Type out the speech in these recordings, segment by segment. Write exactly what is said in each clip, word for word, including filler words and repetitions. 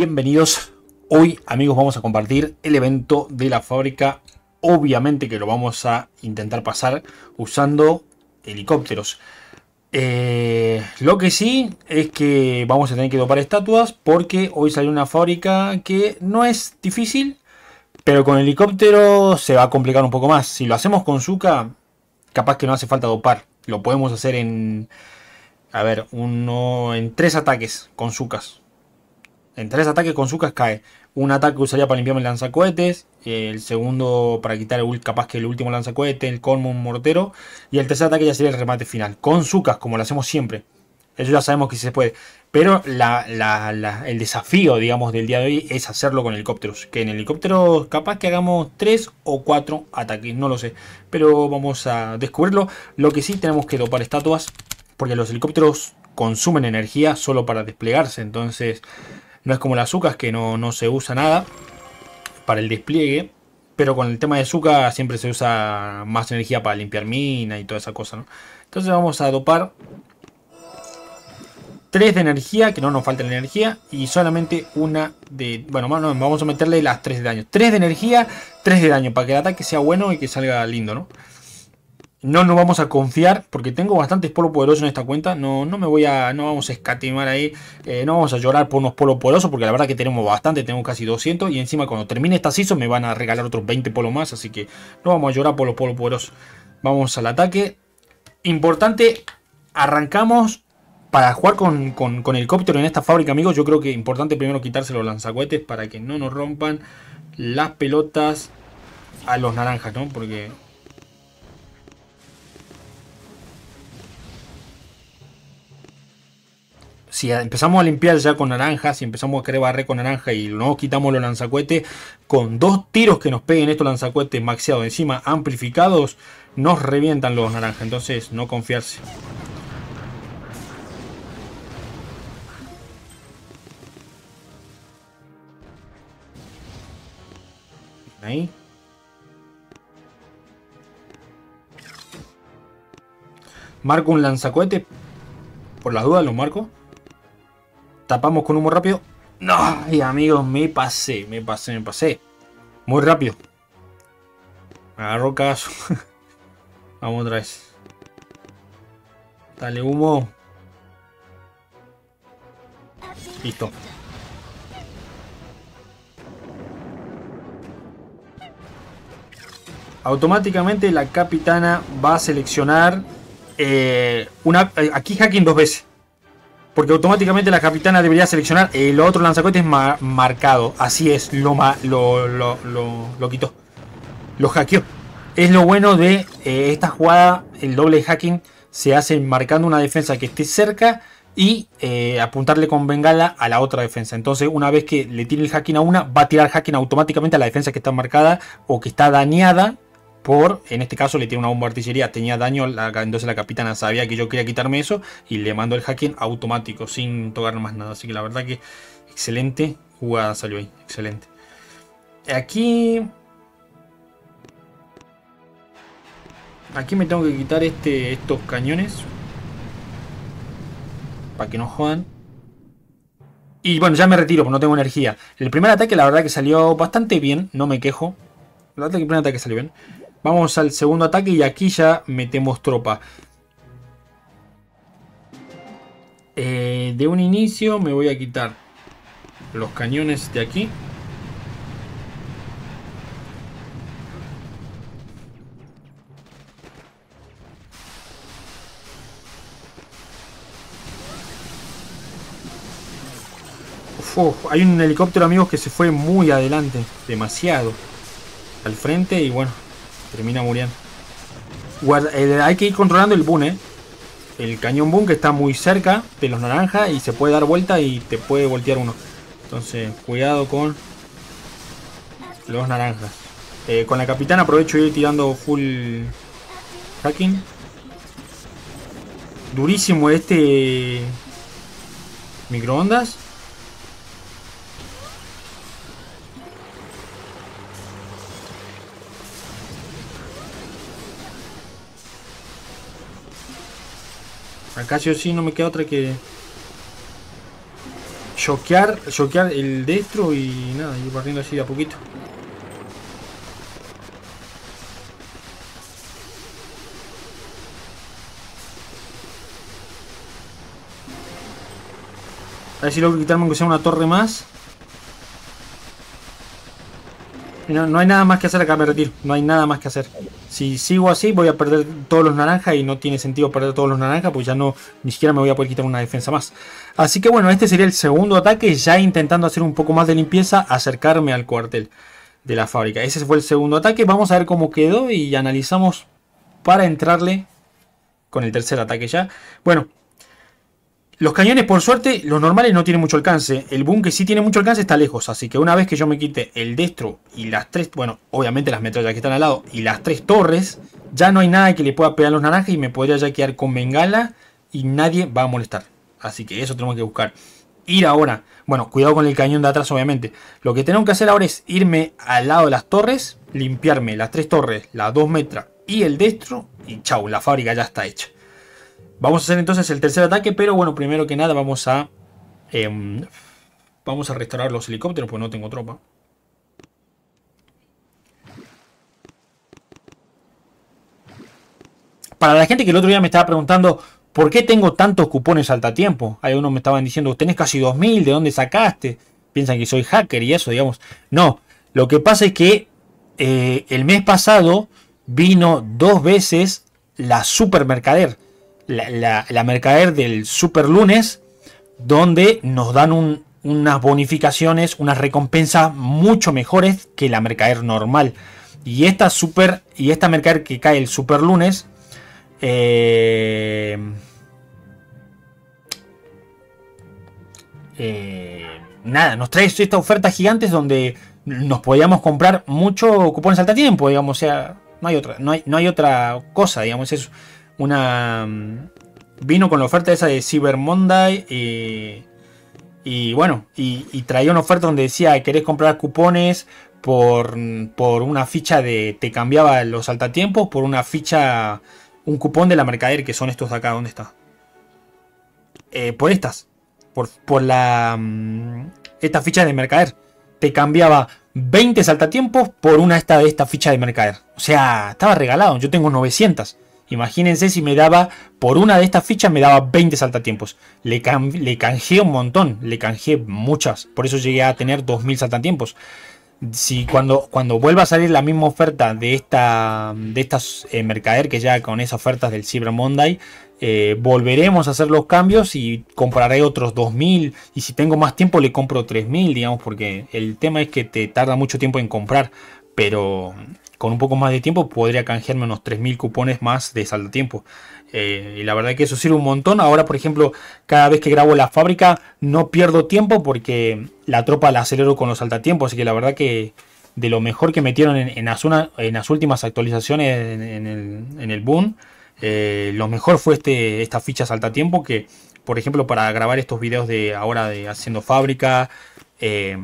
bienvenidos. Hoy, amigos, vamos a compartir el evento de la fábrica. Obviamente que lo vamos a intentar pasar usando helicópteros. Eh, lo que sí es que vamos a tener que dopar estatuas porque hoy salió una fábrica que no es difícil, pero con helicóptero se va a complicar un poco más. Si lo hacemos con Zuka, capaz que no hace falta dopar. Lo podemos hacer en... A ver, uno en tres ataques con Zukas. En tres ataques con Zukas cae. Un ataque usaría para limpiarme el lanzacohetes. El segundo para quitar el, capaz que el último lanzacohete. El colmo, un mortero. Y el tercer ataque ya sería el remate final. Con Zukas, como lo hacemos siempre. Eso ya sabemos que sí se puede. Pero la, la, la, el desafío, digamos, del día de hoy es hacerlo con helicópteros. Que en helicópteros capaz que hagamos tres o cuatro ataques. No lo sé. Pero vamos a descubrirlo. Lo que sí tenemos que dopar estatuas. Porque los helicópteros consumen energía solo para desplegarse. Entonces... no es como las Zukas, que no, no se usa nada para el despliegue. Pero con el tema de Zuka siempre se usa más energía para limpiar mina y toda esa cosa, ¿no? Entonces vamos a dopar tres de energía, que no nos falta la energía. Y solamente una de... bueno, vamos a meterle las tres de daño. tres de energía, tres de daño, para que el ataque sea bueno y que salga lindo, ¿no? No nos vamos a confiar, porque tengo bastantes polos poderosos en esta cuenta. No, no me voy a... no vamos a escatimar ahí. Eh, no vamos a llorar por unos polos poderosos, porque la verdad que tenemos bastante. Tenemos casi doscientos. Y encima cuando termine esta season me van a regalar otros veinte polos más. Así que no vamos a llorar por los polos poderosos. Vamos al ataque. Importante, arrancamos para jugar con, con, con helicóptero en esta fábrica, amigos. Yo creo que es importante primero quitarse los lanzacohetes para que no nos rompan las pelotas a los naranjas, ¿no? Porque... si empezamos a limpiar ya con naranjas, si empezamos a querer barrer con naranja y no quitamos los lanzacohetes, con dos tiros que nos peguen estos lanzacohetes maxeados, encima amplificados, nos revientan los naranjas. Entonces, no confiarse. Ahí. Marco un lanzacohete. Por las dudas lo marco. Tapamos con humo rápido. No, ay, amigos, me pasé, me pasé, me pasé. Muy rápido. Me agarró caso. Vamos otra vez. Dale humo. Listo. Automáticamente la capitana va a seleccionar eh, una, aquí hacking dos veces. Porque automáticamente la capitana debería seleccionar el otro lanzacohetes mar marcado. Así es, lo, lo, lo, lo, lo quitó. Lo hackeó. Es lo bueno de eh, esta jugada. El doble hacking se hace marcando una defensa que esté cerca y eh, apuntarle con bengala a la otra defensa. Entonces, una vez que le tire el hacking a una, va a tirar hacking automáticamente a la defensa que está marcada o que está dañada. Por, en este caso le tiene una bomba de artillería, tenía daño, la, entonces la capitana sabía que yo quería quitarme eso y le mandó el hacking automático sin tocar más nada. Así que la verdad que excelente jugada salió ahí, excelente. Aquí, aquí me tengo que quitar este, estos cañones para que no jodan. Y bueno, ya me retiro porque no tengo energía. El primer ataque la verdad que salió bastante bien, no me quejo. La verdad que el primer ataque salió bien. Vamos al segundo ataque y aquí ya metemos tropa. Eh, de un inicio me voy a quitar los cañones de aquí. Uf, uf, hay un helicóptero, amigos, que se fue muy adelante. Demasiado. Al frente y bueno. Termina muriendo. Guarda, eh, hay que ir controlando el boom, eh. El cañón boom que está muy cerca de los naranjas y se puede dar vuelta y te puede voltear uno. Entonces, cuidado con los naranjas. Eh, con la capitana aprovecho de ir tirando full hacking. Durísimo este microondas. Acá sí o sí no me queda otra que... choquear, choquear el destro y nada, ir barriendo así de a poquito. A ver si logro quitarme aunque sea una torre más. No, no hay nada más que hacer acá, me retiro. No hay nada más que hacer. Si sigo así voy a perder todos los naranjas y no tiene sentido perder todos los naranjas, pues ya no, ni siquiera me voy a poder quitar una defensa más. Así que bueno, este sería el segundo ataque, ya intentando hacer un poco más de limpieza, acercarme al cuartel de la fábrica. Ese fue el segundo ataque, vamos a ver cómo quedó y analizamos para entrarle con el tercer ataque ya. Bueno, los cañones, por suerte, los normales no tienen mucho alcance. El boom que sí tiene mucho alcance está lejos. Así que una vez que yo me quite el destro y las tres... Bueno, obviamente las metrallas que están al lado y las tres torres, ya no hay nada que le pueda pegar a los naranjas y me podría ya quedar con bengala y nadie va a molestar. Así que eso tenemos que buscar. Ir ahora... Bueno, cuidado con el cañón de atrás, obviamente. Lo que tenemos que hacer ahora es irme al lado de las torres, limpiarme las tres torres, las dos metras y el destro y chau, la fábrica ya está hecha. Vamos a hacer entonces el tercer ataque, pero bueno, primero que nada vamos a... Eh, vamos a restaurar los helicópteros, pues no tengo tropa. Para la gente que el otro día me estaba preguntando ¿por qué tengo tantos cupones saltatiempo? Hay unos me estaban diciendo, tenés casi dos mil, ¿de dónde sacaste? Piensan que soy hacker y eso, digamos. No, lo que pasa es que eh, el mes pasado vino dos veces la super mercader. La, la, la mercader del super lunes, donde nos dan un, unas bonificaciones, unas recompensas mucho mejores que la mercader normal. Y esta super y esta mercader que cae el super lunes, eh, eh, nada, nos trae estas ofertas gigantes donde nos podíamos comprar mucho cupones saltatiempo, digamos, o sea, no hay otra, no hay, no hay otra cosa, digamos, es una... Vino con la oferta esa de Cyber Monday y, y bueno, y, y traía una oferta donde decía, ¿querés comprar cupones por, por una ficha de... Te cambiaba los saltatiempos por una ficha, un cupón de la mercader, que son estos de acá, ¿dónde está? Eh, por estas, por, por la... Esta ficha de mercader. Te cambiaba veinte saltatiempos por una esta de esta ficha de mercader. O sea, estaba regalado, yo tengo novecientas. Imagínense si me daba, por una de estas fichas me daba veinte saltatiempos. Le, can, le canjeé un montón, le canjeé muchas. Por eso llegué a tener dos mil saltatiempos. Si cuando, cuando vuelva a salir la misma oferta de esta de estas eh, mercader, que ya con esas ofertas del Cyber Monday, eh, volveremos a hacer los cambios y compraré otros dos mil. Y si tengo más tiempo le compro tres mil, digamos, porque el tema es que te tarda mucho tiempo en comprar. Pero... con un poco más de tiempo podría canjearme unos tres mil cupones más de saltatiempo. Eh, y la verdad que eso sirve un montón. Ahora, por ejemplo, cada vez que grabo la fábrica no pierdo tiempo porque la tropa la acelero con los saltatiempos. Así que la verdad que de lo mejor que metieron en, en, las, una, en las últimas actualizaciones en, en, el, en el boom, eh, lo mejor fue este, esta ficha saltatiempo que, por ejemplo, para grabar estos videos de ahora de haciendo fábrica, eh,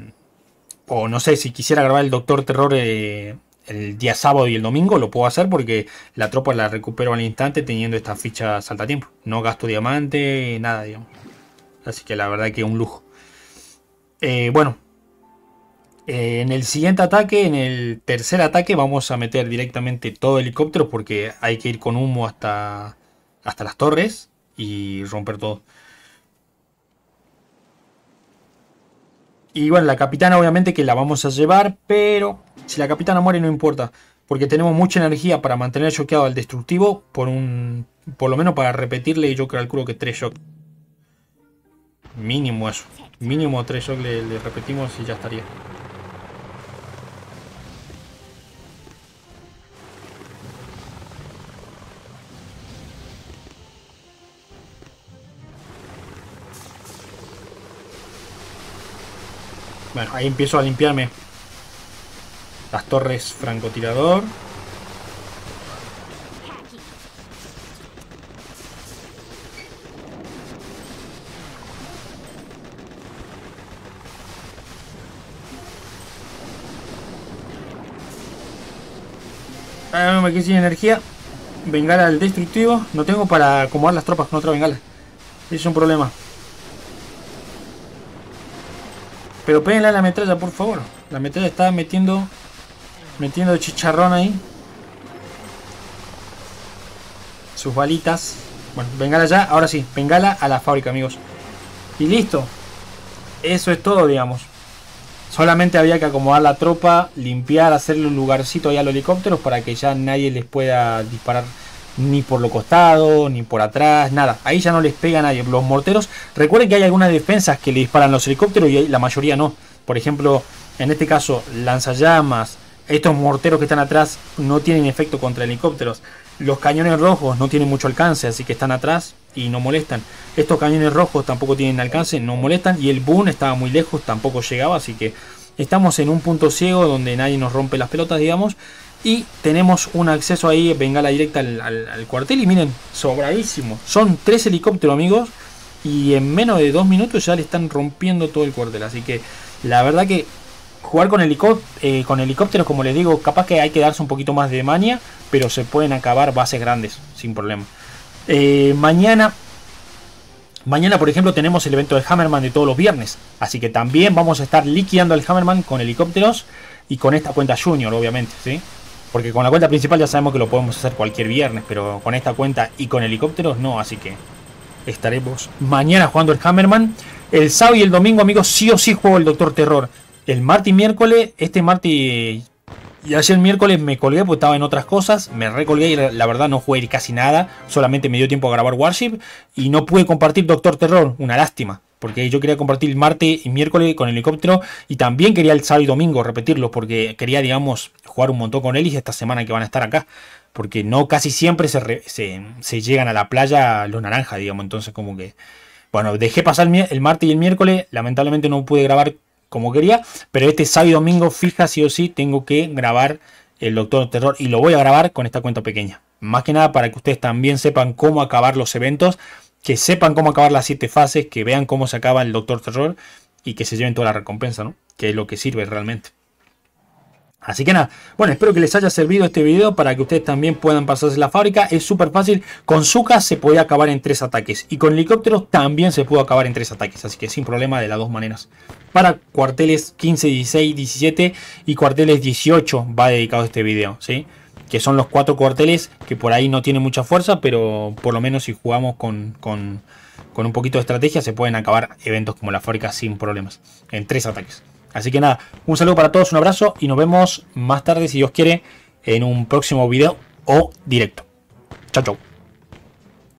o no sé, si quisiera grabar el Doctor Terror... Eh, el día sábado y el domingo lo puedo hacer porque la tropa la recupero al instante teniendo esta ficha saltatiempo. No gasto diamante, nada, digamos. Así que la verdad que es un lujo. Eh, bueno. Eh, en el siguiente ataque, en el tercer ataque, vamos a meter directamente todo helicóptero porque hay que ir con humo hasta, hasta las torres y romper todo. Y bueno, la capitana obviamente que la vamos a llevar, pero si la capitana muere no importa, porque tenemos mucha energía para mantener choqueado al destructivo, por un por lo menos para repetirle, yo calculo que tres shocks. Mínimo eso, mínimo tres shocks le, le repetimos y ya estaría. Bueno, ahí empiezo a limpiarme las torres francotirador. Ah, me quedé sin energía. Bengala al destructivo. No tengo para acomodar las tropas con otra bengala. Es un problema. Pero péguenle a la metralla, por favor. La metralla está metiendo... Metiendo chicharrón ahí. Sus balitas. Bueno, bengala ya. Ahora sí, bengala a la fábrica, amigos. Y listo. Eso es todo, digamos. Solamente había que acomodar la tropa, limpiar, hacerle un lugarcito ahí a los helicópteros para que ya nadie les pueda disparar ni por lo costado, ni por atrás, nada. Ahí ya no les pega a nadie. Los morteros, recuerden que hay algunas defensas que le disparan los helicópteros y la mayoría no. Por ejemplo, en este caso, lanzallamas, estos morteros que están atrás no tienen efecto contra helicópteros. Los cañones rojos no tienen mucho alcance, así que están atrás y no molestan. Estos cañones rojos tampoco tienen alcance, no molestan. Y el boom estaba muy lejos, tampoco llegaba, así que estamos en un punto ciego donde nadie nos rompe las pelotas, digamos. Y tenemos un acceso ahí, bengala directa al, al, al cuartel. Y miren, sobradísimo. Son tres helicópteros, amigos. Y en menos de dos minutos ya le están rompiendo todo el cuartel. Así que la verdad que jugar con, helicó eh, con helicópteros, como les digo, capaz que hay que darse un poquito más de maña. Pero se pueden acabar bases grandes sin problema. Eh, mañana... Mañana, por ejemplo, tenemos el evento del Hammerman de todos los viernes. Así que también vamos a estar liquidando al Hammerman con helicópteros. Y con esta cuenta Junior, obviamente, ¿sí? Porque con la cuenta principal ya sabemos que lo podemos hacer cualquier viernes. Pero con esta cuenta y con helicópteros no. Así que estaremos mañana jugando el Hammerman. El sábado y el domingo, amigos, sí o sí juego el Doctor Terror. El martes y miércoles, este martes y ayer el miércoles me colgué porque estaba en otras cosas. Me recolgué y la verdad no jugué casi nada. Solamente me dio tiempo a grabar Warship. Y no pude compartir Doctor Terror. Una lástima. Porque yo quería compartir el martes y miércoles con el helicóptero. Y también quería el sábado y domingo repetirlo. Porque quería, digamos, jugar un montón con él. Y esta semana que van a estar acá. Porque no casi siempre se, re, se, se llegan a la playa los naranjas, digamos. Entonces como que... Bueno, dejé pasar el, el martes y el miércoles. Lamentablemente no pude grabar como quería, pero este sábado y domingo fija sí o sí tengo que grabar el Doctor Terror y lo voy a grabar con esta cuenta pequeña. Más que nada para que ustedes también sepan cómo acabar los eventos, que sepan cómo acabar las siete fases, que vean cómo se acaba el Doctor Terror y que se lleven toda la recompensa, ¿no? Que es lo que sirve realmente. Así que nada, bueno, espero que les haya servido este video para que ustedes también puedan pasarse la fábrica. Es súper fácil, con Zuka se puede acabar en tres ataques y con helicópteros también se puede acabar en tres ataques, así que sin problema de las dos maneras. Para cuarteles quince, dieciséis, diecisiete y cuarteles dieciocho va dedicado este video, ¿sí? Que son los cuatro cuarteles que por ahí no tienen mucha fuerza, pero por lo menos si jugamos con, con, con un poquito de estrategia se pueden acabar eventos como la fábrica sin problemas, en tres ataques. Así que nada, un saludo para todos, un abrazo y nos vemos más tarde, si Dios quiere, en un próximo video o directo. Chau, chau.